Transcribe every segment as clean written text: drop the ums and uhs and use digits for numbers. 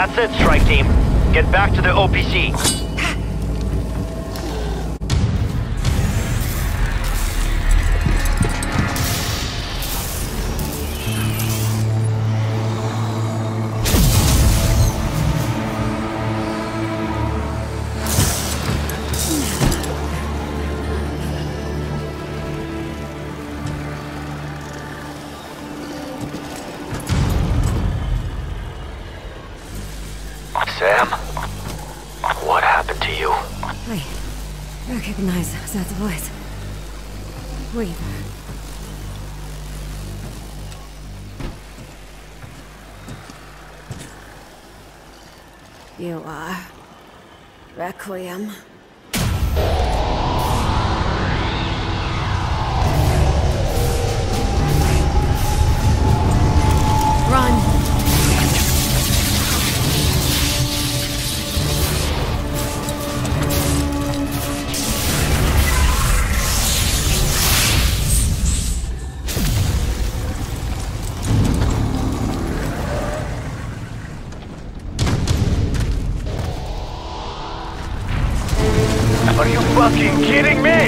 That's it, strike team. Get back to the OPC. Sam, what happened to you? I recognize that voice. Weaver. You are Requiem. Run! Are you fucking kidding me?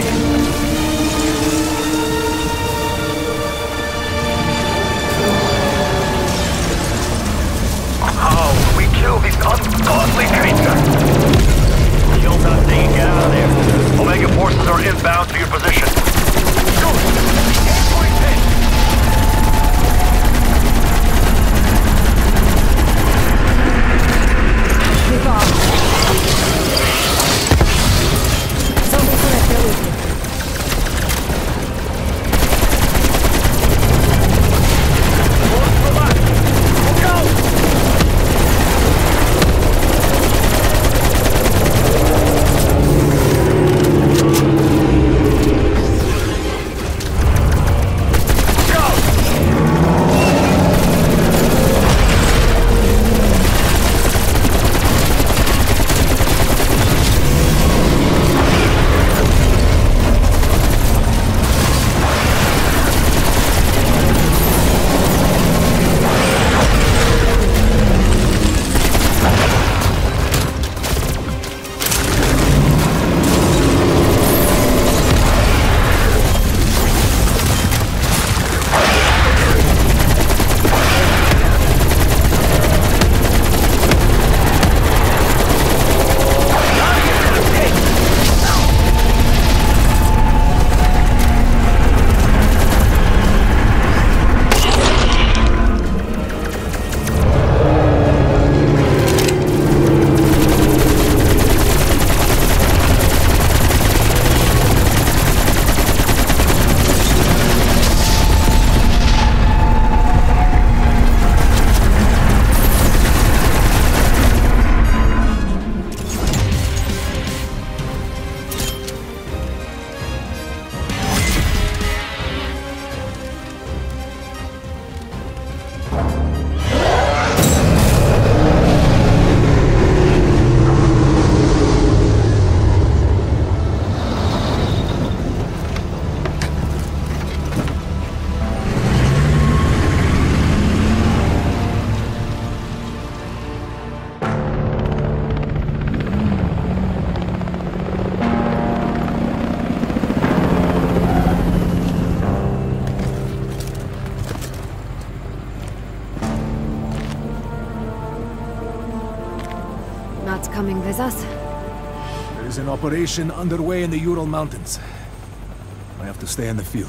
How will we kill this ungodly creature? Kill that thing and get out of there. Omega forces are inbound to your position. Shoot! Aim for his head! Keep off. Not coming with us? There is an operation underway in the Ural Mountains. I have to stay in the field.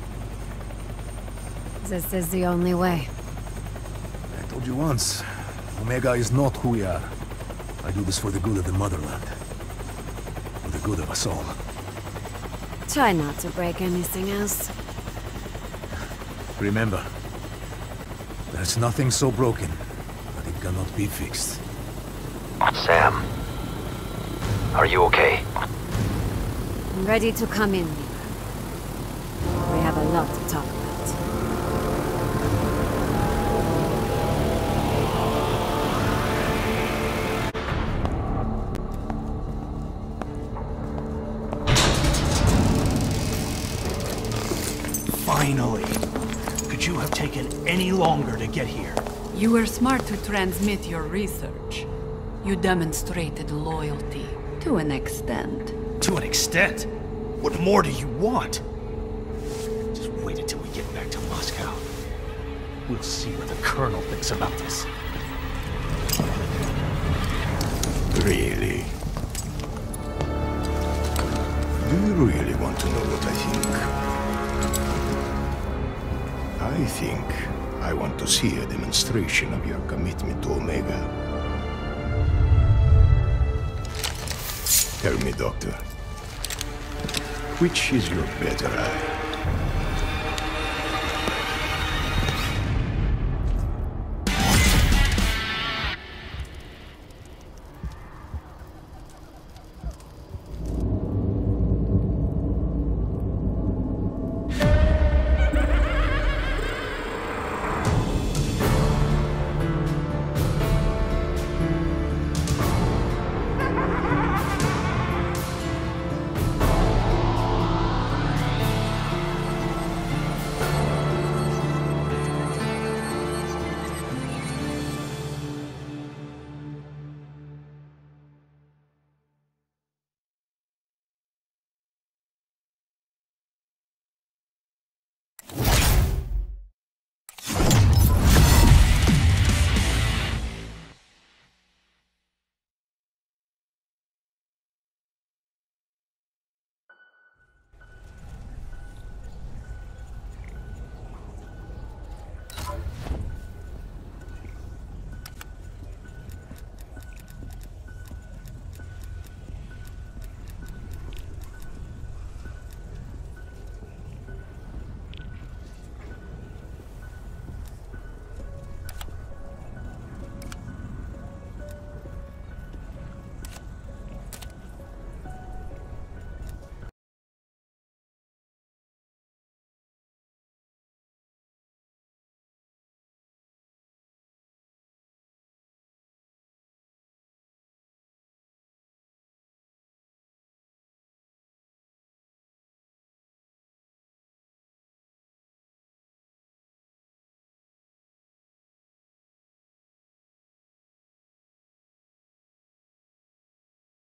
This is the only way. I told you once, Omega is not who we are. I do this for the good of the motherland. For the good of us all. Try not to break anything else. Remember, there's nothing so broken that it cannot be fixed. Sam, are you okay? I'm ready to come in. We have a lot to talk about. Finally! Could you have taken any longer to get here? You were smart to transmit your research. You demonstrated loyalty, to an extent. To an extent? What more do you want? Just wait until we get back to Moscow. We'll see what the Colonel thinks about this. Really? Do you really want to know what I think? I think I want to see a demonstration of your commitment to Omega. Tell me, Doctor, which is your better eye?